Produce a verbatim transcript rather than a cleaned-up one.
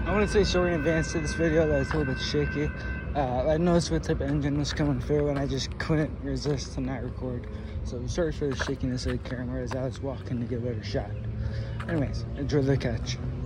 I want to say sorry in advance to this video that it's a little bit shaky. Uh, I noticed what type of engine was coming through and I just couldn't resist to not record. So sorry for the shakiness of the camera as I was walking to get a better shot. Anyways, enjoy the catch.